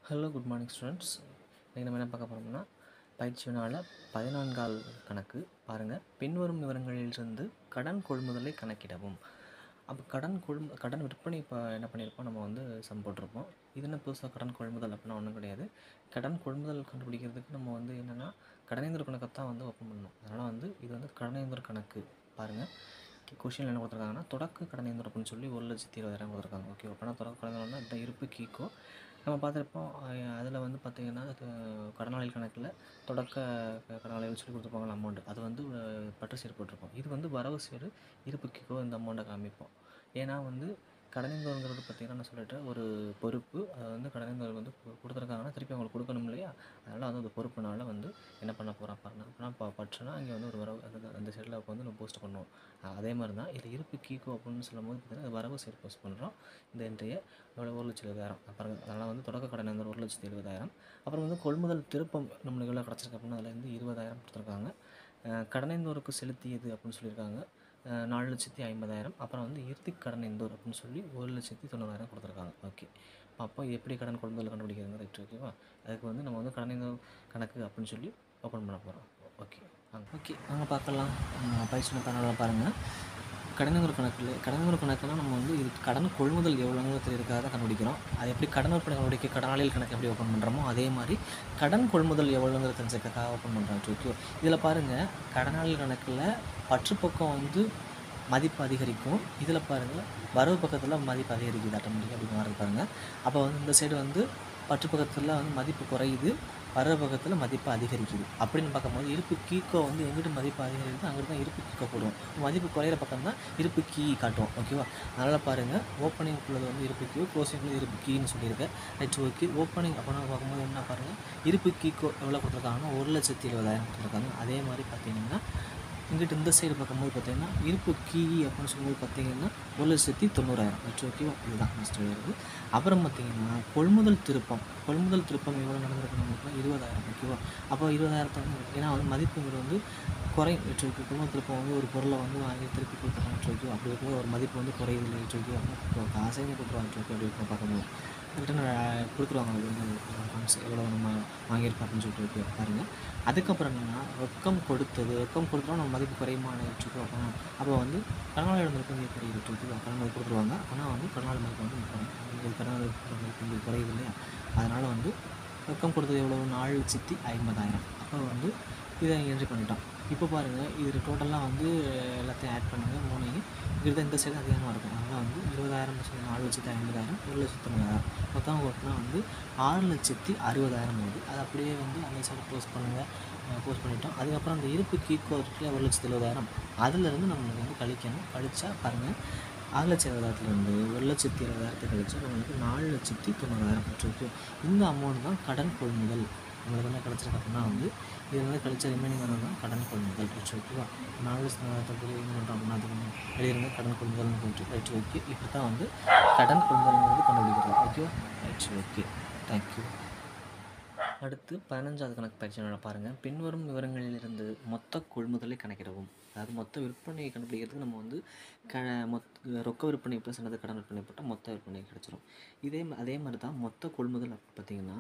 Hello good morning students. இன்றைக்கி நம்ம என்ன பார்க்க போகிறோம்னா பயிற்சியினால் 14வது கணக்கு பாருங்கள். பின்வரும் விவரங்களிலிருந்து கடன் கொள்முதலை கணக்கிடவும். அப்போ கடன் விற்பனை இப்போ என்ன பண்ணியிருப்போம், நம்ம வந்து சம் போட்டிருப்போம். இது என்ன புதுசாக கடன் கொள்முதல் அப்படின்னா ஒன்றும் கிடையாது. கடன் கொள்முதல் கண்டுபிடிக்கிறதுக்கு நம்ம வந்து என்னென்னா கடனேந்தர் கணக்கை தான் வந்து ஓப்பன் பண்ணணும். அதனால் வந்து இது வந்து கடனேந்தர் கணக்கு. பாருங்கள், கொஷினில் என்ன கொடுத்துருக்காங்கன்னா தொடக்க கடனேந்தர் அப்படின்னு சொல்லி 1,20,000 கொடுத்துருக்காங்க. ஓகே, அப்படின்னா தொடக்க கடனேந்தர்னா இந்த இருப்பு கீக்கோ நம்ம பார்த்துருப்போம். அதில் வந்து பார்த்திங்கன்னா கடனாளி கணக்கில் தொடக்க கடனாளிகள் சொல்லி கொடுத்துருப்பாங்களா அமௌண்ட்டு, அது வந்து பற்று சீர் போட்டிருப்போம். இது வந்து வரவு சீர் இருப்புக்கோ இந்த அமௌண்ட்டை காமிப்போம். ஏன்னா வந்து கடனேந்தோருங்கிறது பார்த்திங்கன்னா நான் சொல்லிட்டேன் ஒரு பொறுப்பு. அதை வந்து கடனேந்தோர் வந்து கொடுத்துருக்காங்கன்னா திருப்பி அவங்களுக்கு கொடுக்கணும் இல்லையா. அதனால் வந்து அந்த பொறுப்புனால வந்து என்ன பண்ண போகிறோம் பாருங்க. அப்படின்னா பற்றுனா இங்கே வந்து ஒரு வரவு அந்த சைடில் வந்து நம்ம போஸ்ட் பண்ணுவோம். அதே மாதிரி தான் இதில் இருப்பு கீக்கோ அப்படின்னு சொல்லும்போது பார்த்திங்கன்னா வரவு சீர் போஸ்ட் பண்ணுறோம். இந்த என்ட்ரியை எவ்வளோ 1,70,000 பாருங்கள். அதனால் வந்து தொடக்க கடன் வந்து 1,70,000. அப்புறம் வந்து கொள்முதல் திருப்பம் நம்மளுக்கு எவ்வளோ கிடச்சிருக்கு அப்படின்னா அதில் வந்து 20,000 கொடுத்துருக்காங்க. கடனேந்தோருக்கு செலுத்தியது அப்படின்னு சொல்லியிருக்காங்க 4,50,000. அப்புறம் வந்து இறுதி கடனேந்தோர் அப்படின்னு சொல்லி 1,90,000 கொடுத்துருக்காங்க. ஓகே, அப்போ எப்படி கடன் கொள்முதல் கண்டுபிடிக்கிறதுங்க ரைட். ஓகேவா, அதுக்கு வந்து நம்ம வந்து கடனேந்தோர் கணக்கு அப்படின்னு சொல்லி ஓப்பன் பண்ண போகிறோம். ஓகே வாங்க பார்க்கலாம். பயிற்சி பண்ணலாம் பாருங்கள். கடனேந்தோர் கணக்குனா நம்ம வந்து இது கடன் கொள்முதல் எவ்வளோங்கிறது தெரியறதுக்காக கண்டுபிடிக்கிறோம். அது எப்படி கடன் விற்பனை கண்டுபிடிக்க கடனாளிகள் கணக்கு எப்படி ஓப்பன் பண்ணுறோமோ அதே மாதிரி கடன் கொள்முதல் எவ்வளோங்கிறது தெரிஞ்சுக்கிறதுக்காக ஓப்பன் பண்ணுறோம். ஓகே, இதில் பாருங்கள், கடனாளிகள் கணக்கில் பற்று பக்கம் வந்து மதிப்பு அதிகரிக்கும். இதில் பாருங்கள் வரவு பக்கத்தில் மதிப்பு அதிகரிக்குது ஆட்டோமேட்டிக்காக அப்படி மாறுது பாருங்கள். அப்போ வந்து இந்த சைடு வந்து பற்று பக்கத்தில் வந்து மதிப்பு குறையுது, வரவு பக்கத்தில் மதிப்பு அதிகரிக்குது. அப்படின்னு பார்க்கும்போது இருப்பு கீக்கோ வந்து எங்கிட்ட மதிப்பு அதிகரிக்குது அங்கிட்டு தான் இருப்பு கீக்கோ போடுவோம். மதிப்பு குறையிற பக்கம் தான் இருப்பு கீ காட்டுவோம். ஓகேவா, அதனால் பாருங்கள் ஓப்பனிங் உள்ளது வந்து இருப்பு கீ, க்ளோசிங் உள்ளது இருப்பு கீன்னு சொல்லியிருக்கேன். ரைட். ஓகே, ஓப்பனிங் அப்படின்னா பார்க்கும்போது என்ன பாருங்கள், இருப்பு கீக்கோ எவ்வளோ கொடுத்துருக்காங்கன்னா 1,70,000 கொடுத்துருக்காங்க. அதே மாதிரி பார்த்தீங்கன்னா இங்கிட்ட இந்த சைடு பார்க்கும்போது பார்த்தீங்கன்னா இருப்பு கீ அப்படின்னு சொல்லும்போது பார்த்தீங்கன்னா 1,90,000. ரைட். ஓகேவா, இதுதான் நெக்ஸ்ட் வருது. அப்புறம் பார்த்தீங்கன்னா கொள்முதல் திருப்பம் எவ்வளோ நடந்திருக்கு நம்மளுக்கு 20,000. ஓகேவா, அப்போ 20,000 வந்து ஏன்னா வந்து மதிப்புங்கிறது வந்து குறையும். ரைட். ஓகே, கொள்முதல் திருப்பம் வந்து ஒரு பொருளை வந்து வாங்கி திருப்பி கொடுத்துருக்காங்க. ரைட். ஓகே, அப்படி இருக்கும்போது ஒரு மதிப்பு வந்து குறையுது. ரைட். ஓகே, அப்போ காசையும் கொடுத்துருவாங்க. ரைட். ஓகே, அப்படி இருக்கும் பார்க்கும்போது ரிட்டன் கொடுத்துருவாங்க. அது வந்து ஃபண்ட்ஸ் எவ்வளோ நம்ம வாங்கியிருக்கோம் அப்படின்னு சொல்லிட்டு. ஓகே பாருங்கள். அதுக்கப்புறம் என்னென்னா ரொக்கம் கொடுத்தோம் நம்ம மதிப்பு குறையுமான வச்சுக்கோ. அப்போ வந்து கடனாளியோட மதிப்பு வந்து குறையுது. ஓகேவா, கடன் மதிப்பு கொடுத்துருவாங்க. ஆனால் வந்து கடனாளி மதிப்பு வந்து குறையும். கடனாளி மதிப்பு வந்து குறையுது இல்லையா. அதனால் வந்து ரொக்கம் கொடுத்தது எவ்வளோ 4,50,000. அப்போ வந்து இதை என்ட்ரி பண்ணிட்டோம். இப்போ பாருங்கள், இது டோட்டலாக வந்து எல்லாத்தையும் ஆட் பண்ணுங்கள் மூணையும். இதுதான் இந்த சைடு அதிகமாக இருக்கும். அதனால் வந்து 20,000 4,50,000 1,90,000 மொத்தம் ஓட்டினா வந்து 6,60,000 வருது. அது அப்படியே வந்து அந்த சைடு போஸ்ட் பண்ணுங்கள். போஸ்ட் பண்ணிட்டோம். அதுக்கப்புறம் அந்த இருப்பு கீக்கோ இருக்குல்ல 1,70,000, அதிலேருந்து நம்மளுக்கு வந்து கழிக்கணும். கழிச்சா பாருங்கள் 6,70,000 1,70,000 கழிச்சா நம்மளுக்கு 4,90,000 இருக்குது. இந்த அமௌண்ட் தான் கடன் கொள்முதல். நம்மளுக்கு என்ன கிடச்சிருக்கு அப்படின்னா வந்து இது வந்து கழிச்ச ரிமைனிங் வரது தான் கடன் கொள்முதல். ரைட். ஓகேவா, 4,70,000 என்ன பண்ணுறோம் அப்படின்னா அதுக்கு வெளியிருந்த கடன் கொள்முதல்னு போயிட்டு. ரைட். ஓகே, இப்படி தான் வந்து கடன் கொள்முதல்ங்கிறது கண்டுபிடிக்கிறது. ஓகேவா, ரைட். Okay, thank you. அடுத்து 15வது கணக்கு பயிற்சியோட பாருங்கள். பின்வரும் விவரங்களிலிருந்து மொத்த கொள்முதலை கணக்கிடவும். அதாவது மொத்த விற்பனையை கண்டுபிடிக்கிறதுக்கு நம்ம வந்து ரொக்க விற்பனை ப்ளஸ் என்னது கடன் விற்பனை போட்டால் மொத்த விற்பனை கிடச்சிரும். அதே மாதிரி தான் மொத்த கொள்முதல் பார்த்திங்கன்னா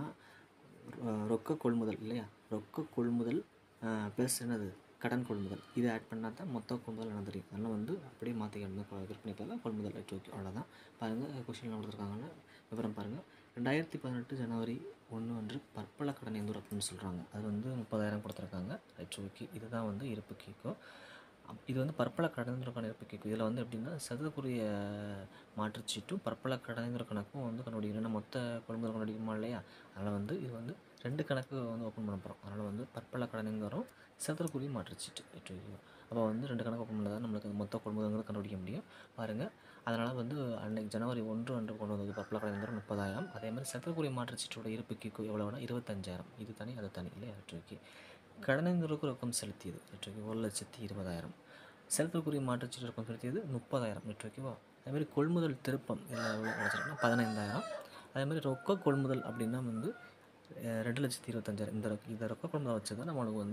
ரொக்க கொள்முதல் இல்லையா, ரொக்க கொள்முதல் ப்ளஸ் என்னது கடன் கொள்முதல், இதை ஆட் பண்ணால் தான் மொத்த கொள்முதல் என்ன தெரியும். அதனால் வந்து அப்படியே மாற்றிக்கணும். விற்பனை பதிலாக கொள்முதல். ரைட். ஓகே, அவ்வளோதான். பாருங்கள் கொஸ்டின் கொடுத்துருக்காங்கன்னா விவரம் பாருங்கள். 2018 ஜனவரி 1 அன்று பற்பல கடனேந்தோர் அப்படின்னு சொல்கிறாங்க. அது வந்து 30,000 கொடுத்துருக்காங்க. ரைட். ஓகே, இதுதான் வந்து இருப்பு கீக்கோ. இது வந்து பற்பல கடனேந்தோருக்கான இருப்பு கீக்கோ. இதில் வந்து எப்படின்னா சதக்குரிய மாற்றுச்சீட்டும் பற்பல கடனேந்தோர் கணக்கும் வந்து கண்டுபிடிக்கணும். மொத்த கொள்முதல் கண்டுபிடிக்குமா இல்லையா. அதனால் வந்து இது வந்து 2 கணக்கு வந்து ஓப்பன் பண்ண போகிறோம். அதனால் வந்து பற்பல கடனேந்தோரும் சதுரக்குரிய மாற்றுச்சீட்டு. ரைட். ஓகே, அப்போ வந்து 2 கணக்கு ஓப்பன் பண்ணால் தான் நம்மளுக்கு மொத்த கொள்முதல்ங்கிறது கண்டுபிடிக்க முடியும். பாருங்கள், அதனால் வந்து அன்றைக்கு ஜனவரி 1 அன்று கொண்டு வந்தது பற்பல கடனேந்தோர் 30,000. அதே மாதிரி சதுரக்குரிய மாற்றுச்சீட்டோட இருப்பு கீக்கோ எவ்வளோனா 25,000. இது தனி அது தனி இல்லையா. ரைட். ஓகே, கடனேந்தோருக்கு ரொக்கம் செலுத்தியது. ரைட். ஓகே, 1,20,000. செலுத்தக்கூடிய மாற்றுச்சீட்டு ரொக்கம் செலுத்தியது 30,000. ரைட். ஓகேவா, அதேமாதிரி கொள்முதல் திருப்பம் எல்லாம் எவ்வளோ கிடச்சிருக்குன்னா 15,000. அதேமாதிரி ரொக்க கொள்முதல் அப்படின்னா வந்து 2,25,000. இந்த ரொக்க கொள்முதல் வச்சு தான் நம்மளுக்கு வந்து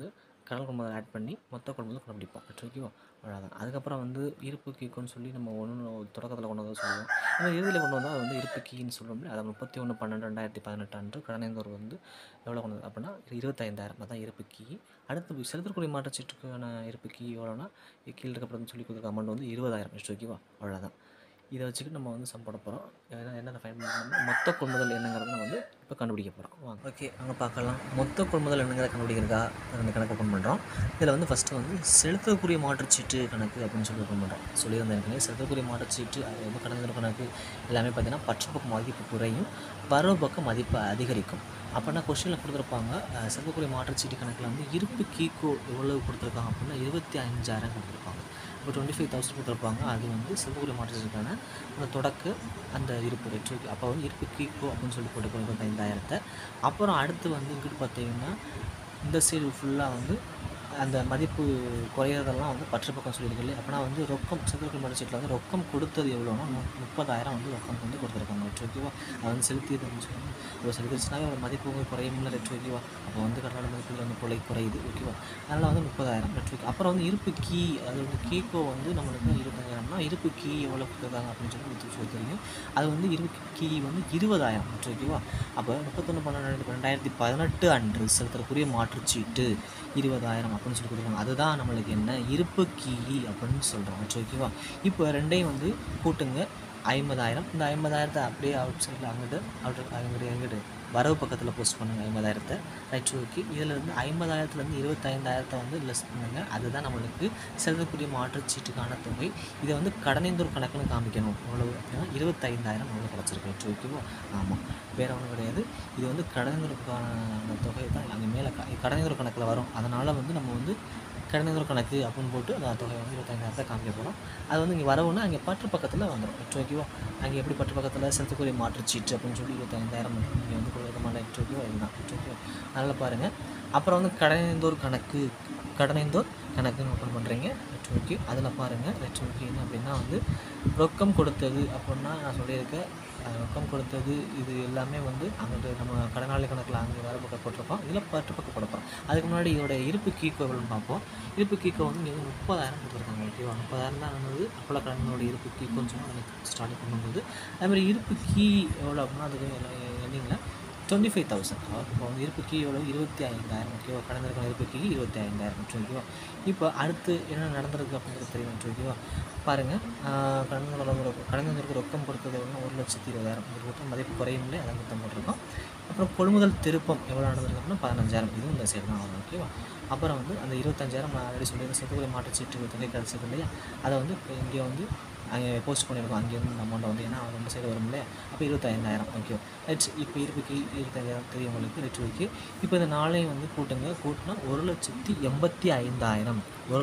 கடன் கொள்முதல் ஆட் பண்ணி மொத்த கொள்முதல் கண்டுபிடிப்போம். ஓகேவா? அவ்வளோதான். அதுக்கப்புறம் வந்து இருப்பு கீக்குன்னு சொல்லி நம்ம தொடக்கத்தில் கொண்டு வந்தால் சொல்லுவோம். நம்ம இறுதியில் கொண்டு வந்தால் அது வந்து இருப்பு கீன்னு சொல்லுவோம். அதை 31/12/2018 அன்று கடனேந்தோர் வந்து எவ்வளோ கொண்டு வந்தது அப்படின்னா 25,000 தான் இருப்பு கீ. அடுத்து செலுத்தக்கூடிய மாற்றச்சீட்டுக்கான இருப்பு கீ எவ்வளோனா கீழே இருக்கப்படும் சொல்லி கொடுக்குற அமௌண்ட் வந்து 20,000. ஓகேவா? அவ்வளோதான். இதை வச்சுக்கிட்டு நம்ம வந்து சம் போட போகிறோம். என்னென்ன ஃபைன் பண்ணணும்னா மொத்த கொள்முதல் என்னங்கிறத வந்து இப்போ கண்டுபிடிக்க போகிறோம். வாங்க. ஓகே, அங்கே பார்க்கலாம். மொத்த கொள்முதல் என்னங்கிறத கண்டுபிடிக்கிறதா அந்த கணக்கு ஓப்பன் பண்ணுறோம். இதில் வந்து ஃபஸ்ட்டு வந்து செலுத்தக்கூடிய மாற்றுச்சீட்டு கணக்கு அப்படின்னு சொல்லி ஓப்பன் பண்ணுறோம். சொல்லியிருந்தேன் எனக்கு செலுத்தக்கூடிய மாற்றுச்சீட்டு அது வந்து கடந்த கணக்கு எல்லாமே பார்த்தீங்கன்னா பற்றுப்பக்கம் மதிப்பு குறையும், வரவு பக்கம் மதிப்பு அதிகரிக்கும். அப்படின்னா கொஸ்டினில் கொடுத்துருப்பாங்க செலுத்தக்கூடிய மாற்றுச்சீட்டு கணக்கில் வந்து இருப்பு கீக்கோ எவ்வளவு கொடுத்துருக்காங்க அப்படின்னா 25,000 கொடுத்துருப்பாங்க. இப்போ 25,000 கொடுத்துருப்பாங்க. அது வந்து செலுத்தக்கூடிய மாற்றுச்சீட்டுக்கான அந்த தொடக்க அந்த இருப்பு ரேட். அப்போ வந்து இருப்பு கீக்கோ அப்படின்னு சொல்லி போட்டு 25,000. அப்புறம் அடுத்து வந்து இங்கிட்டு பார்த்தீங்கன்னா இந்த சைடு ஃபுல்லாக வந்து அந்த மதிப்பு குறையிறதெல்லாம் வந்து பற்றுப்பக்கம் சொல்லியிருக்கு இல்லையா? அப்படின்னா வந்து ரொக்கம் செலுத்தக்கூடிய மாற்றுச்சீட்டில் வந்து ரொக்கம் கொடுத்தது எவ்வளோனா 30,000 வந்து ரொக்கம் வந்து கொடுத்துருக்காங்க. ஓகேவா? அது வந்து செலுத்தியது அப்படின்னு சொல்லி இப்போ செலுத்திச்சுனாவே ஒரு மதிப்பு வந்து குறையும்ல ரேட். ஓகேவா? அப்போ வந்து கடனோட மதிப்பில் வந்து குறையுது. ஓகேவா? அதனால் வந்து 30,000 ரேட். அப்புறம் வந்து இருப்பு கீ அது வந்து கீக்கோ வந்து நம்மளுக்கு 25,000னா இருப்பு கீ எவ்வளோ கொடுத்துருக்காங்க அப்படின்னு சொல்லி தெரியும். அது வந்து இருப்பு கீ வந்து 20,000. ஓகேவா? அப்போ 31/12/2018 அன்று செலுத்தக்கூடிய மாற்றுச்சீட்டு 20,000 அப்படின்னு சொல்லி கொடுக்குறாங்க. அதுதான் நம்மளுக்கு என்ன இருப்பு கீ அப்படின்னு சொல்கிறோம். ஓகேவா? இப்போ ரெண்டையும் வந்து கூட்டுங்க 50,000. இந்த 50,000 அப்படியே அவுட் சைடில் அங்கிட்டு வரவு பக்கத்தில் போஸ்ட் பண்ணுங்கள் 50,000. ஓகே. இதில் இருந்து 50,000லேருந்து 25,000 வந்து லெஸ் பண்ணுங்கள். அதுதான் நம்மளுக்கு செலுத்தக்கூடிய மாற்றுச்சீட்டுக்கான தொகை. இதை வந்து கடனேந்தோர் கணக்குன்னு காமிக்கணும். எவ்வளவு அப்படின்னா 25,000 நம்மளுக்கு கிடச்சிருக்கு. ஓகேவா? ஆமாம், வேறு ஒன்றும் கிடையாது. இது வந்து கடனேந்தோருக்கான தொகை தான் அங்கே மேலே கடனேந்தோர் கணக்கில் வரும். அதனால் வந்து நம்ம வந்து கடனேந்தோர் கணக்கு அப்படின்னு போட்டு அந்த தொகை வந்து 25,000 காமிக்க போகிறோம். அது வந்து இங்கே வரவுன்னா அங்கே பற்று பக்கத்தில் வந்துடும். ஓகேவா? அங்கே எப்படி பற்று பக்கத்தில் செலுத்தக்கூடிய மாற்றுச்சீட்டு அப்படின்னு சொல்லி 25,000 இங்கே வந்து கொடுக்கமான ஓகேவா? இதுதான். ஓகேவா? அதனால் பாருங்கள். அப்புறம் வந்து கடனேந்தோர் கணக்குன்னு ஓப்பன் பண்ணுறீங்க. ஓகே. அதில் பாருங்கள். ஓகே. என்ன அப்படின்னா வந்து ரொக்கம் கொடுத்தது அப்படின்னா நான் சொல்லியிருக்கேன் ரொக்கம் கொடுத்தது இது எல்லாமே வந்து அங்கிட்டு நம்ம கடனாளி கணக்கில் அங்கே வர பக்கம் போட்டிருப்போம். இதில் பற்று பக்கம் கொடுப்போம். அதுக்கு முன்னாடி இதோட இருப்பு கீக்கோ எவ்வளோன்னு பார்ப்போம். இருப்பு கீக்கோ வந்து இங்கே வந்து 30,000 கொடுத்துருக்காங்க. ஓகேவா? 30,000 தான் வந்து அப்போல கடனோட இருப்பு கீக்கோன்னு சொன்னால் ஸ்டார்டிங் பண்ணும்போது அதுமாதிரி இருப்பு கீ எவ்வளோ அப்படின்னா அதுக்கு எண்ணிங்களா 25,000. இப்போ வந்து இருப்பு கீ எவ்வளோ 25,000. ஓகேவா? கடந்திருக்கிற இருப்பு கீ 25,000. ஓகேவா? இப்போ அடுத்து என்ன நடந்திருக்கு அப்படிங்கிறது தெரியும். ஓகேவா? பாருங்கள். கடந்தவங்களுக்கு ரொக்கம் கொடுத்தது ஒன்று 1,20,000. இது மொத்தம் மதிப்பு குறையும் இல்லை, அதை மொத்தம் போட்டிருக்கோம். அப்புறம் கொள்முதல் திருப்பம் எவ்வளோ நடந்திருக்கு அப்படின்னா 15,000. இதுவும் இந்த சைடு தான் வரும். ஓகேவா? அப்புறம் வந்து அந்த 25,000 நான் ஆல்ரெடி சொல்லியிருந்தேன் செலுத்தக்கூடிய மாற்றுச்சீட்டு தொகை கிடச்சிருக்கு இல்லையா? அதை வந்து இங்கே வந்து அங்கே போஸ்ட் பண்ணியிருக்கோம். அங்கேருந்து இந்த அமௌண்ட்டை வந்து ஏன்னா ரெண்டு சைடு வரும் இல்லையா? அப்போ 25,000. Okay right. இப்போ இருப்புக்கு 25,000 தெரியும் உங்களுக்கு. ரைட். ஓகே. இப்போ இந்த நாளையும் வந்து கூட்டுனா 1,85,000.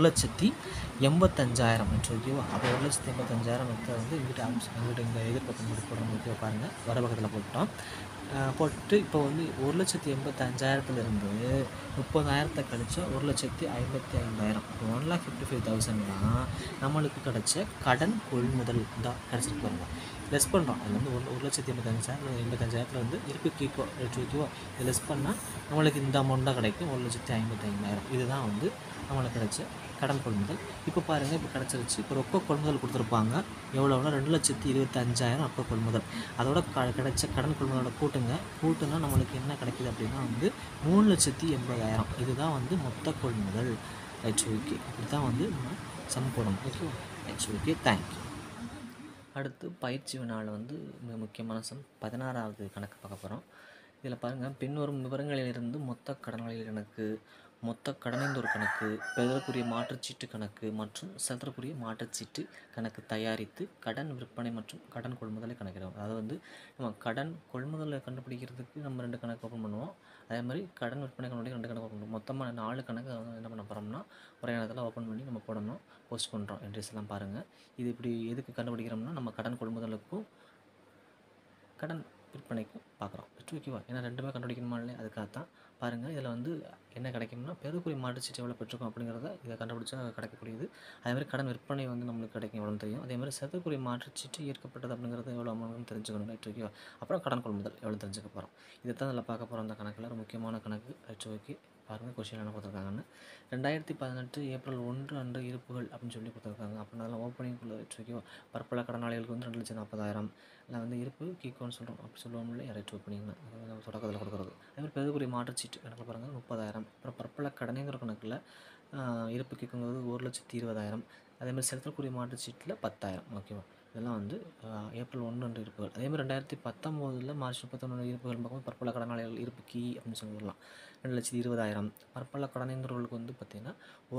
1,85,000. ஓகேவா? அப்போ 1,85,000 வந்து இங்கிட்ட இந்த எதிர்பக்கம் போடுறோம். ஓகே பாருங்கள், வர பக்கத்தில் போட்டோம். போட்டு இப்போ வந்து 1,85,000லேருந்து 30,000 கழிச்சா 1,55,000. இப்போ 1,55,000 தான் நம்மளுக்கு கிடைச்ச கடன் கொள்முதல் தான் கிடச்சிட்டு பாருங்க. லெஸ் பண்ணுறோம். அது வந்து 1,85,000 வந்து இருப்பு கீக்கோ ஓகேவா? இது லெஸ் பண்ணால் நம்மளுக்கு இந்த அமௌண்ட் தான் கிடைக்கும். 1,55,000. இதுதான் வந்து நம்மளுக்கு கிடைச்ச கடன் கொள்முதல். இப்போ பாருங்கள், இப்போ கிடச்சிருச்சு. இப்போ ரொக்க கொள்முதல் கொடுத்துருப்பாங்க. எவ்வளோனா 2,25,000 ரொக்க கொள்முதல். அதோட கிடைச்ச கடன் கொள்முதலோட கூட்டுனா நம்மளுக்கு என்ன கிடைக்கிது அப்படின்னா வந்து 3,80,000. இதுதான் வந்து மொத்த கொள்முதல். ரைட். ஓகே. இப்படி தான் வந்து நம்ம சம் போடணும். ஓகேவா? ரைட். ஓகே. தேங்க்யூ. அடுத்து பயிற்சி வினாவில் வந்து மிக முக்கியமான சம் 16வது கணக்கு பார்க்க போகிறோம். இதில் பாருங்கள், பின்வரும் விவரங்களிலிருந்து மொத்த கடனாளிகள் கணக்கு, மொத்த கடனைந்தோர் கணக்கு, பெறக்கூடிய மாற்றுச்சீட்டு கணக்கு மற்றும் செலுத்தக்கூடிய மாற்றுச்சீட்டு கணக்கு தயாரித்து கடன் விற்பனை மற்றும் கடன் கொள்முதலை கணக்கிடுவோம். அதாவது வந்து நம்ம கடன் கொள்முதலை கண்டுபிடிக்கிறதுக்கு நம்ம 2 கணக்கு ஓப்பன் பண்ணுவோம். அதே மாதிரி கடன் விற்பனை கண்டுபிடிக்க 2 கணக்கு ஓப்பன் பண்ணுவோம். மொத்தமாக 4 கணக்கு என்ன பண்ண போகிறோம்னா ஒரே நேரத்தில் ஓப்பன் பண்ணி நம்ம போடணும். போஸ்ட் பண்ணுறோம். என்ட்ரிஸ் எல்லாம் பாருங்கள். இது இப்படி எதுக்கு கண்டுபிடிக்கிறோம்னா நம்ம கடன் கொள்முதலுக்கும் கடன் விற்பனைக்கும் பார்க்குறோம். ஓகேவா? ஏன்னா 2மே கண்டுபிடிக்கணுமா இல்லையா? அதுக்காகத்தான் பாருங்கள். இதில் வந்து என்ன கிடைக்கும்னா பெறுக்குறி மாற்றுச்சீட்டு எவ்வளோ பெற்றிருக்கோம் அப்படிங்கிறத இதை கண்டுபிடிச்சா கிடைக்கக்கூடியது. அதேமாதிரி கடன் விற்பனை வந்து நம்மளுக்கு கிடைக்கும் எவ்வளோன்னு தெரியும். அதேமாதிரி செலுத்தக்குறி மாற்றுச்சீட்டு ஏற்கப்பட்டது அப்படிங்கிறது எவ்வளோ அமௌண்ட்னு தெரிஞ்சுக்கணும். ஓகேவா? அப்புறம் கடன் கொள்முதல் எவ்வளோ தெரிஞ்சுக்க போகிறோம். இதை தான் இதில் பார்க்க போகிறோம். அந்த கணக்கில் ஒரு முக்கியமான கணக்கு. ஓகே, பாருங்கள் கொஸ்டின் என்ன கொடுத்துருக்காங்கன்னு. 2018 ஏப்ரல் 1 அன்று இருப்புகள் அப்படின்னு சொல்லி கொடுத்துருக்காங்க. அப்படின்னா அதெல்லாம் ஓப்பனிங்குள்ளே ஓகேவா? பற்பல கடனாளிகளுக்கு வந்து 2,40,000 இல்லை வந்து இருப்பு கீக்கோன்னு சொல்கிறோம் அப்படி சொல்லுவோம் இல்லையா? ஓப்பனிங்னு அது தொடக்கத்தில் கொடுக்குறது. அதேமாதிரி பெறுக்குறி மாற்றுச்சீட்டு கணக்கில் பாருங்கள் 30,000. அப்புறம் பற்பல கடனைங்கிற கணக்கில் இருப்பு கீக்குங்கிறது 1,20,000. அதேமாதிரி செலுத்தக்கூடிய மாற்றுச்சீட்டில் 10,000. ஓகேவா? இதெல்லாம் வந்து ஏப்ரல் 1 அன்று இருப்புகள். அதேமாதிரி 2019 மார்ச் 31 இருப்புகள் பார்க்கும்போது பற்பல கடனாளிகள் இருப்பு கீ அப்படின்னு சொல்லலாம் 2,20,000. பற்பல கடனைங்கிறவர்களுக்கு வந்து பார்த்திங்கன்னா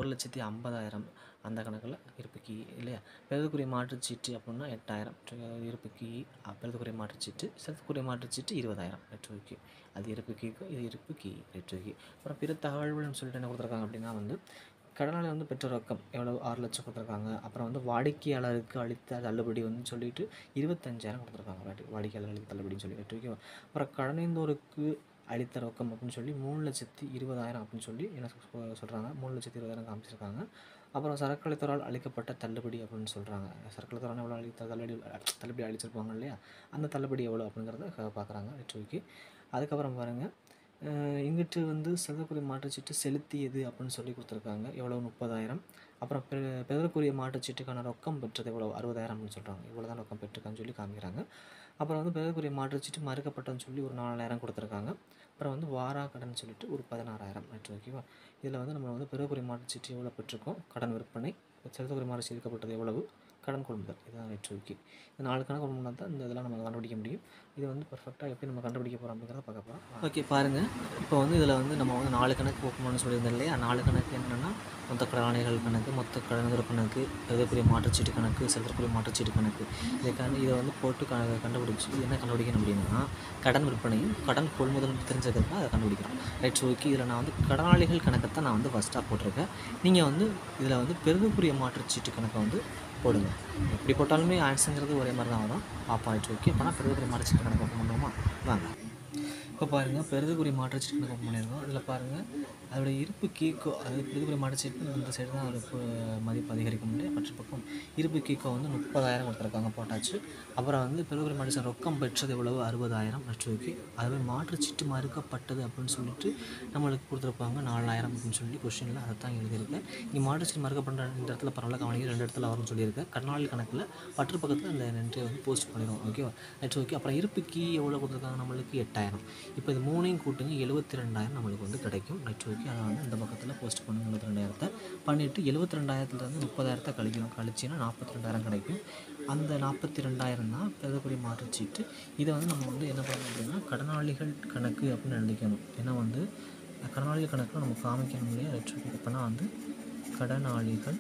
1,50,000 அந்த கணக்கில் இருப்பு கீ இல்லையா? பெறுக்குறி மாற்றுச்சீட்டு அப்படின்னா 8,000 இருப்பு கீ. பெறுக்குறி மாற்றுச்சீட்டு செலுத்தக்கூடிய மாற்றுச்சீட்டு 20,000. ஓகே, அது இருப்பு கீக்கும் இது இருப்பு கீ. ஓகே, அப்புறம் பிற தகவல்கள்னு சொல்லிட்டு என்ன கொடுத்துருக்காங்க அப்படின்னா வந்து கடனாளி வந்து பெற்ற ரொக்கம் எவ்வளோ 6 லட்சம் கொடுத்துருக்காங்க. அப்புறம் வந்து வாடிக்கையாளருக்கு அளித்த தள்ளுபடி வந்து சொல்லிட்டு 25,000 கொடுத்துருக்காங்க. வாடிக்கையாளர்களுக்கு தள்ளுபடின்னு சொல்லிட்டு ஓகேவா? அப்புறம் கடனைந்தோருக்கு அளித்த ரொக்கம் அப்படின்னு சொல்லி 3,20,000 அப்படின்னு சொல்லி என்ன சொல்கிறாங்க. 3,20,000 காமிச்சிருக்காங்க. அப்புறம் சரக்களத்துறையால் அளிக்கப்பட்ட தள்ளுபடி அப்படின்னு சொல்கிறாங்க. சரக்களத்துறை எவ்வளோ தள்ளுபடி அளிச்சிருப்பாங்க இல்லையா? அந்த தள்ளுபடி எவ்வளோ அப்படிங்கிறத பார்க்குறாங்க. ஓகே, அதுக்கப்புறம் பாருங்கள். இங்கிட்டு வந்து செலுத்தக்கூடிய மாற்றுச்சீட்டு செலுத்தியது அப்படின்னு சொல்லி கொடுத்துருக்காங்க. எவ்வளோ 30,000. அப்புறம் பெறக்கூடிய மாற்றுச்சீட்டுக்கான ரொக்கம் பெற்றது எவ்வளோ 60,000 அப்படின்னு சொல்கிறாங்க. இவ்வளோ தான் ரொக்கம் பெற்றுக்கான்னு சொல்லி காமிக்கிறாங்க. அப்புறம் வந்து பெறக்கூடிய மாற்றுச்சீட்டு மறுக்கப்பட்டன்னு சொல்லி ஒரு 4,000 கொடுத்துருக்காங்க. அப்புறம் வந்து வாரா கடன் சொல்லிட்டு ஒரு 16,000. ஓகேவா? இதில் வந்து நம்ம வந்து பெறக்கூடிய மாற்றுச்சீட்டு எவ்வளோ பெற்றிருக்கோம், கடன் விற்பனை, செலுத்தக்கூடிய மாற்றுச்சீட்டு இருக்கப்பட்டது எவ்வளவு, கடன் கொள்முதல், இதுதான் ஓகே. இந்த 4 கணக்கு கொண்டு தான் இந்த இதெல்லாம் நம்ம கண்டுபிடிக்க முடியும். இது வந்து பர்ஃபெக்டாக எப்படி நம்ம கண்டுபிடிக்க போகிறோம் அப்படிங்கிறத பார்க்க போகிறோம். ஓகே, பாருங்கள். இப்போ வந்து இதில் வந்து நம்ம வந்து 4 கணக்கு ஓப்பன் பண்ண சொல்லியிருந்தோம் இல்லையா? 4 கணக்கு என்னென்னா மொத்த கடனாளிகள் கணக்கு, மொத்த கடனுங்கிற கணக்கு, எழுதக்கூடிய மாற்றுச்சீட்டு கணக்கு, செலுத்தக்கூடிய மாற்றுச்சீட்டு கணக்கு. இதை வந்து போட்டு கண்டுபிடிச்சி என்ன கண்டுபிடிக்கணும் அப்படின்னா கடன் விற்பனையும் கடன் கொள்முதலும் தெரிஞ்சதுக்கு அதை கண்டுபிடிக்கிறோம். ஓகே, இதில் நான் வந்து கடனாளிகள் கணக்கை நான் வந்து ஃபஸ்ட்டாக போட்டிருக்கேன். நீங்கள் வந்து இதில் வந்து பெறுதற்குரிய மாற்றுச்சீட்டு கணக்கை வந்து போடுங்க. எப்படி போட்டாலுமே ஆன்சருங்கிறது ஒரே மாதிரி தான் வரும். ஓகே, அப்போனா பெறுதற்குரிய மாற்றுச்சீட்டு கணக்கு ஓப்பன் பண்ணுவோமா? வாங்க. இப்போ பாருங்கள், பெறுதற்குரிய மாற்றுச்சீட்டு கணக்கு ஓப்பன் பண்ணியிருக்கோம். இதில் பாருங்கள் அதோடய இருப்பு கீக்கோ, அதாவது பெறுதற்குரிய மாற்றுச்சீட்டு இந்த சைடு தான் அதோட மதிப்பு அதிகரிக்க முடியும். மற்ற பக்கம் இருப்பு கீக்கோ வந்து 30,000 கொடுத்துருக்காங்க, போட்டாச்சு. அப்புறம் வந்து பெறுதற்குரிய மாற்றுச்சீட்டு ரொக்கம் பெற்றது எவ்வளவு 60,000. ஓகே, அதுவே மாற்றுச்சீட்டு மறுக்கப்பட்டது அப்படின்னு சொல்லிட்டு நம்மளுக்கு கொடுத்துருப்பாங்க 4,000 அப்படின்னு சொல்லி கொஸ்டினில் அதை தான் எழுதியிருக்கேன். இங்கே மாற்றுச்சீட்டு மறுக்கப்பட்ட இந்த இடத்துல பரவாயில்ல கவனிக்க 2 இடத்துல வரும்னு சொல்லியிருக்கேன். கடனாளி கணக்கில் பற்று பக்கத்தில் அந்த நன்றியை வந்து போஸ்ட் பண்ணிடுவோம். ஓகேவா? ஓகே, அப்புறம் இருப்பு கீ எவ்வளோ கொடுத்துருக்காங்க நம்மளுக்கு 8,000. இப்போ இது 3ஐயும் கூட்டுங்க 72,000 நம்மளுக்கு வந்து கிடைக்கும். ஓகே, அதை வந்து இந்த பக்கத்தில் போஸ்ட் பண்ணுங்க 72,000 பண்ணிவிட்டு 72,000 30,000 கழிக்கணும். கழிச்சின்னா 42,000 கிடைக்கும். அந்த 42,000 தான் பெறக்கூடிய மாற்றுச்சீட்டு. இதை வந்து நம்ம வந்து என்ன பண்ணணும் அப்படின்னா கடனாளிகள் கணக்கு அப்படின்னு எழுதிக்கணும். ஏன்னா வந்து கடனாளிகள் கணக்கில் நம்ம காமிக்கணும் இல்லையா? அப்போனா வந்து கடனாளிகள்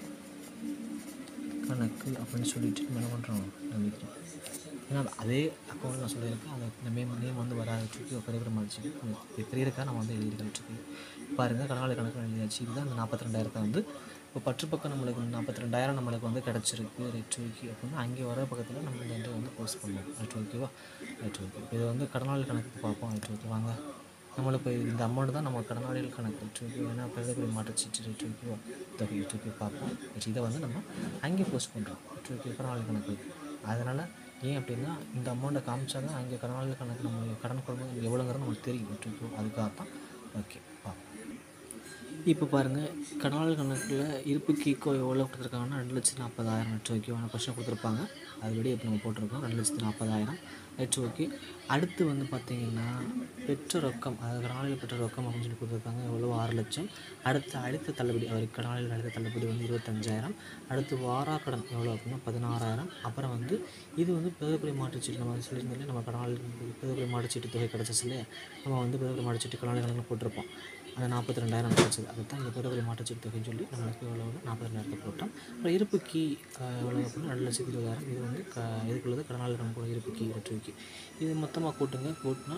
கணக்கு அப்படின்னு சொல்லிட்டு நம்ம என்ன பண்ணுறோம் எழுதிக்கிறோம். ஏன்னா அதே அக்கௌண்ட் நான் சொல்லியிருக்கேன். அந்த நேம் வந்து வராது. பெரிய மாற்றுச்சீட்டு பெரியதுக்காக நம்ம வந்து எழுதியிருக்கேன். பாருங்கள், கடனாளி கணக்கு எழுதியாச்சு. இதுதான் அந்த 42,000 வந்து இப்போ பற்று பக்கம் நம்மளுக்கு 42,000 நம்மளுக்கு வந்து கிடச்சிருக்கு. ஓகே, அப்படின்னா அங்கே வர பக்கத்தில் நம்ம இந்த வந்து போஸ்ட் பண்ணுவோம். ஓகேவா? ஓகே, இது வந்து கடனாளி கணக்கு பார்ப்போம். ஓகே, வாங்க. நம்மளுக்கு இந்த அமௌண்ட் தான் நம்ம கடனாளிகள் கணக்கு. ஓகே, ஏன்னா பெறக்கூடிய மாற்றுச்சீட்டு ஓகேவா தொகை ஓகே பார்ப்போம். இதை வந்து நம்ம அங்கே போஸ்ட் பண்ணுறோம். ஓகே, கடனாளி கணக்கு. அதனால் ஏன் அப்படின்னா இந்த அமௌண்ட்டை காமிச்சா தான் அங்கே கடனாளி கணக்கு நம்மளுக்கு கடன் கொள்முதல் எவ்வளோங்கிறது நமக்கு தெரியும். ஓகே, அதுக்காகத்தான். ஓகே, பார்ப்போம். இப்போ பாருங்கள், கடனாளி கணக்கில் இருப்பு கீக்கோ எவ்வளோ கொடுத்துருக்காங்கன்னா 2,40,000. ஓகேவான கொஸ்டின் கொடுத்துருப்பாங்க. அதுபடி இப்போ நம்ம போட்டிருக்கோம் 2,40,000. ஓகே, அடுத்து வந்து பார்த்திங்கன்னா பெற்ற ரொக்கம், அதாவது கடனாளிகள் பெற்ற ரொக்கம் அப்படின்னு சொல்லி கொடுத்துருக்காங்க எவ்வளோ 6 லட்சம். அடுத்து அளித்த தள்ளுபடி, அவருக்கு கடனாளிகள் அளித்த தள்ளுபடி வந்து 25,000. அடுத்து வாரா கடன் எவ்வளோ அப்படின்னா 16,000. அப்புறம் வந்து இது வந்து பெறக்கூடிய மாற்றுச்சீட்டு நம்ம சொல்லியிருந்தாலே நம்ம கடனாளிகள் பெறக்கூடிய மாற்றுச்சீட்டு தொகை கிடச்சிச்சு இல்லையா? நம்ம வந்து பெறக்கூடிய மாற்றுச்சீட்டு கடனாளி கணக்கில் போட்டிருப்போம். அந்த 42,000 கிடச்சிது. அதை தான் இங்கே பெறக்கூடிய மாற்றுச்சீட்டு தொகைன்னு சொல்லி நம்மளுக்கு எவ்வளோ 42,000 போட்டோம். அப்புறம் இருப்பு கீ எவ்வளோ அப்படின்னா 2,20,000. இது வந்து இதுக்குள்ளது கடனாளி கணக்கு இருப்பு கீ ஓகே. இது மொத்தமாக கூட்டுங்க. கூட்டினா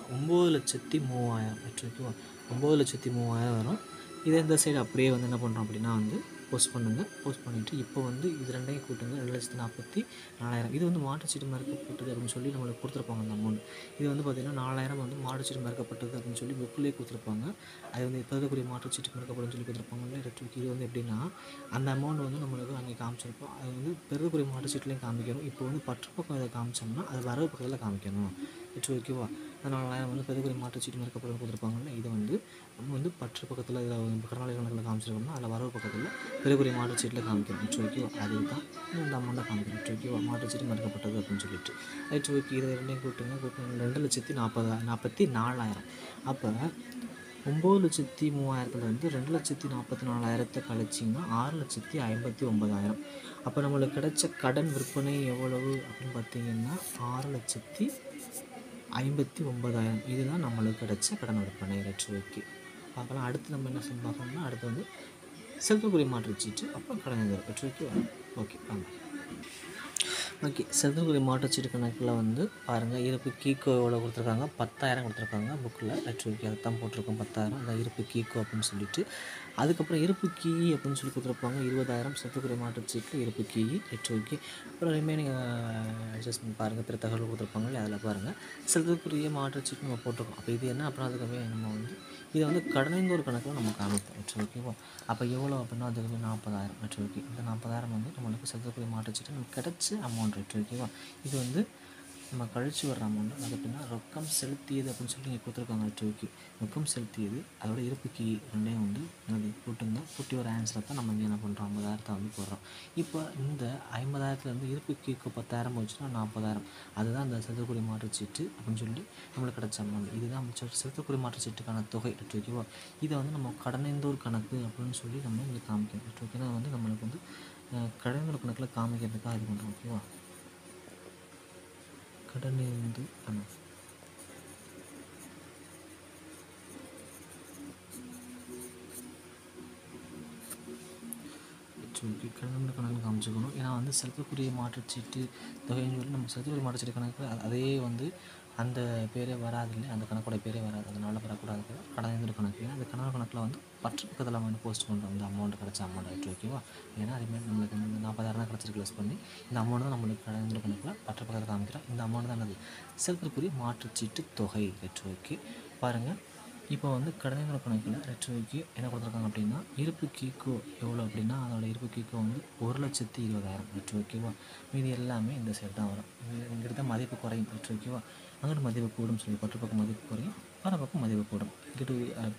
9,03,000. ஓகேவா? 9,03,000 வரும். இதை இந்த சைடு அப்படியே வந்து என்ன பண்ணுறோம் அப்படின்னா வந்து போஸ்ட் பண்ணுங்கள். போஸ்ட் பண்ணிவிட்டு இப்போ வந்து இது ரெண்டையும் கூட்டுங்க, 2,44,000. இது வந்து மாற்றுச்சீட்டு மறுக்கப்பட்டது அப்படின்னு சொல்லி நம்மளுக்கு கொடுத்துருப்பாங்க அந்த அமௌண்ட். இது வந்து பார்த்திங்கன்னா 4,000 வந்து மாற்றுச்சீட்டு மறுக்கப்பட்டது அப்படின்னு சொல்லி புக்கிலே கொடுத்துருப்பாங்க. அது வந்து இப்போ இருக்கக்கூடிய மாற்றுச்சீட்டு மறுக்கப்படும் சொல்லி கொடுத்துருப்பாங்கல்ல ரெட்ரோக்கு. இது வந்து எப்படின்னா அந்த அமௌண்ட் வந்து நம்மளுக்கு அங்கே காமிச்சிருப்போம். அது வந்து பெருதக்கூடிய மாற்றுச்சீட்டுலேயும் காமிக்கணும். இப்போ வந்து பற்றுப்பக்கம் இதை காமிச்சோம்னா அது வரவு பக்கத்தில் காமிக்கணும். ஓகேவா? அது 4,000 வந்து பெருதக்கூடிய மாற்றுச்சீட்டு மறுக்கப்படும் கொடுத்துருப்பாங்கல்ல, இதை வந்து நம்ம வந்து பற்று பக்கத்தில் இதில் கடனாளி கணக்கில் காமிச்சிருக்கோம்னா அதில் வரவு பக்கத்தில் பெருகுரிய மாற்றுச்சீட்டில் காமிக்கணும். ஓகேவா? அதுக்கு தான் இந்த அமௌண்ட்டை காமிக்கணும். ஓகேவா? மாற்றுச்சீட்டு மறுக்கப்பட்டது அப்படின்னு சொல்லிட்டு ஓகே. இதை ரெண்டையும் கூட்டுங்க. 2,44,000. அப்போ 9,03,000 2,44,000 கழிச்சிங்கன்னா 6,59,000. அப்போ நம்மளுக்கு கிடைச்ச கடன் விற்பனை எவ்வளவு அப்படின்னு பார்த்தீங்கன்னா 6,59,000. இதுதான் நம்மளுக்கு கிடைச்ச கடன் விற்பனை. ஓகே, பார்க்கலாம். அடுத்து நம்ம என்ன பார்க்கணும்னா அடுத்து வந்து செலுத்தக்கூடிய மாற்றுச்சீட்டு, அப்புறம் கடன் ஓகே. ஓகே வாங்க. ஓகே, செலுத்தக்கூடிய மாற்றுச்சீட்டு கணக்கில் வந்து பாருங்கள், இருப்பு கீக்கோ எவ்வளோ கொடுத்துருக்காங்க, 10,000 கொடுத்துருக்காங்க புக்கில். ஓகே, அதை தான் போட்டிருக்கோம் 10,000 அந்த இருப்பு கீக்கோ அப்படின்னு சொல்லிட்டு. அதுக்கப்புறம் இருப்பு கீ அப்படின்னு சொல்லி கொடுத்துருப்பாங்க 20,000 செலுத்தக்கூடிய மாற்றுச்சீட்டில் இருப்பு கீ. ஓகே, அப்புறம் ரிமைனிங் அட்ஜஸ்ட்மெண்ட் பாருங்கள், பிற தகவல் கொடுத்துருப்பாங்களே அதில் பாருங்கள் செலுத்தக்கூடிய மாற்றுச்சீட்டு நம்ம போட்டிருக்கோம். அப்போ இது என்ன அப்புறம் அதுக்கவே நம்ம வந்து இதை வந்து கடனைங்கோர் கணக்கில் நம்ம காமிப்போம். ஓகேவா? அப்போ எவ்வளோ அப்படின்னா அதுக்கு 40,000. ஓகே, இந்த 40,000 வந்து நம்மளுக்கு செலுத்தக்கூடிய மாற்றுச்சீட்டு நமக்கு கிடைச்ச அமௌண்ட். ஓகேவா? இது வந்து நம்ம கழிச்சு வர்ற அமௌண்ட். அது எப்படின்னா ரொக்கம் செலுத்தியது அப்படின்னு சொல்லி நீங்கள் கொடுத்துருக்காங்க. ஓகே, ரொக்கம் செலுத்தியது அதோட இருப்புக்கு ரெண்டையும் வந்து அது கூட்டுங்க. கூட்டி ஒரு ஆன்சரை தான் நம்ம இங்கே என்ன பண்ணுறோம், 50,000 வந்து போடுறோம். இப்போ இந்த 50,000 இருப்புக்கு 10,000 போச்சுன்னா 40,000. அதுதான் அந்த செலுத்தக்கூடிய மாற்றுச்சீட்டு அப்படின்னு சொல்லி நம்மளுக்கு கிடைச்ச அமௌண்ட். இதுதான் செலுத்தக்கூடிய மாற்றுச்சீட்டுக்கான தொகை. ஓகேவா? இதை வந்து நம்ம கடனைந்தோர் கணக்கு அப்படின்னு சொல்லி நம்ம இங்கே காமிக்கணும். ஓகேனா வந்து நம்மளுக்கு வந்து கடனோர் கணக்கில் காமிக்கிறதுக்காக இது பண்ணுறோம். ஓகேவா? கடனேந்து கணக்கு. ஓகே, கடனோர் கணக்கு காமிச்சிக்கணும். ஏன்னா வந்து செலுத்தக்கூடிய மாற்றுச்சீட்டு தொகைன்னு சொல்லி நம்ம செலுத்தக்கூடிய மாற்றுச்சீட்டு கணக்கு அதே வந்து அந்த பேரே வராது இல்லை, அந்த கணக்கோட பேரே வராது. அதனால் வரக்கூடாது கடனேந்து கணக்கு. அந்த கடனோர் கணக்கில் வந்து பற்று பக்கத்தில் வந்து போஸ்ட் பண்ணுறோம் இந்த அமௌண்ட் கிடைச்ச அமௌண்ட். ஓகேவா? ஏன்னா அதுமாதிரி நம்மளுக்கு இந்த 40,000 தான் கிடச்சிருக்கு ப்ளஸ் பண்ணி இந்த அமௌண்ட் தான் நம்மளுக்கு கடனேந்து கணக்கில் பற்று பக்கத்தில் காமிக்கிறோம். இந்த அமௌண்ட் தான் என்னது செலுத்தக்கூடிய மாற்றுச்சீட்டு தொகை. ஓகே, பாருங்கள். இப்போ வந்து கடனேந்திர கணக்கில் ஓகே என்ன கொடுத்துருக்காங்க அப்படின்னா இருப்பு கீக்கோ எவ்வளோ அப்படின்னா அதோட இருப்பு கீக்கோ வந்து 1,20,000. ஓகேவா? மீதி எல்லாமே இந்த சைடு தான் வரும். இங்கிட்ட தான் மதிப்பு குறையும். ஓகேவா? அங்கிட்டு மதிப்பு கூடும் சொல்லி பற்று பக்கம் மதிப்பு குறையும், வர பக்கம் மதிப்பு கூடும். இங்கிட்டு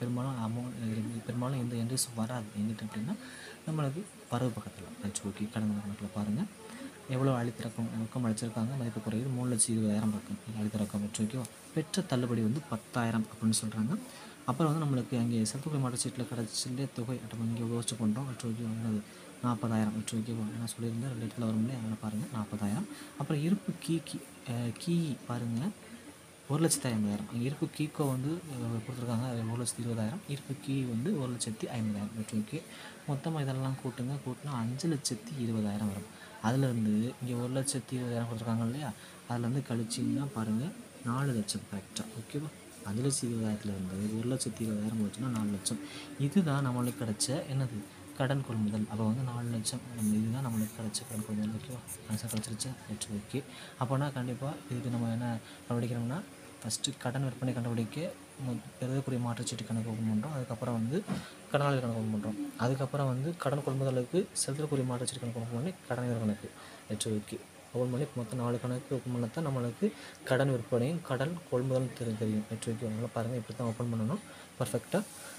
பெரும்பாலும் எந்த என்ட்ரிஸ் வராது எங்கிட்ட அப்படின்னா நம்மளுக்கு வரவு பக்கத்தில். ஓகே, கடந்த கணக்கில் பாருங்கள் எவ்வளோ அளித்திறக்கம் ரொக்கம் அளிச்சிருக்காங்க, மதிப்பு குறையுது 3,20,000 பக்கம் அளித்திறக்கம். ஓகேவா? பெற்ற தள்ளுபடி வந்து 10,000 அப்படின்னு சொல்கிறாங்க. அப்புறம் வந்து நம்மளுக்கு அங்கே செலுத்தக்கூடிய மாற்றுச்சீட்டில் கிடச்சிலே தொகை நம்ம இங்கே யோசிச்சு பண்ணுறோம். ஓகே, வந்து 40,000. ஓகேவா? நான் சொல்லியிருந்தேன் 2 இடத்துல வரும்ல, அதில் பாருங்கள் 40,000. அப்புறம் இருப்பு கீ பாருங்கள் 1,50,000. அங்கே இருப்பு கீக்கோ வந்து கொடுத்துருக்காங்க 1,20,000. இருப்பு கீ வந்து 1,50,000. ஓகே, மொத்தமாக இதெல்லாம் கூட்டினா 5,20,000 வரும். அதுலேருந்து இங்கே 1,20,000 கொடுத்துருக்காங்க இல்லையா, அதுலேருந்து கழிச்சிங்கன்னா பாருங்கள் 4 லட்சம் கரெக்டாக. ஓகேவா? 5,20,000லேருந்து 1,20,000 போச்சுன்னா 4 லட்சம். இதுதான் நம்மளுக்கு கிடைச்ச என்னது கடன் கொள்முதல். அப்போ வந்து 4 லட்சம் இதுதான் நம்மளுக்கு கிடைச்ச கடன் கொள்முதல். ஓகேவா? ஆன்சர் கிடச்சிருச்சா? ஓகே, அப்போனா கண்டிப்பாக இதுக்கு நம்ம என்ன கண்டுபிடிக்கணும்னா ஃபஸ்ட்டு கடன் விற்பனை கண்டுபிடிக்க எழுதக்கூடிய மாற்றுச்சீட்டு கணக்கு ஓப்பன் பண்ணுறோம். அதுக்கப்புறம் வந்து கடனாளி கணக்கு ஓப்பன் பண்ணுறோம். அதுக்கப்புறம் வந்து கடன் கொள்முதலுக்கு செலுத்தக்கூடிய மாற்றுச்சீட்டு கணக்கு ஓப்பன் பண்ணி கடனாளி கணக்கு. ஓகே, ஓப்பன் பண்ணி மொத்தம் 4 கணக்கு ஓப்பன் பண்ண தான் நம்மளுக்கு கடன் விற்பனையும் கடன் கொள்முதலும் தெரியும். ஓகே, அதனால் பாருங்கள் இப்படி தான் ஓப்பன் பண்ணணும் பர்ஃபெக்டாக.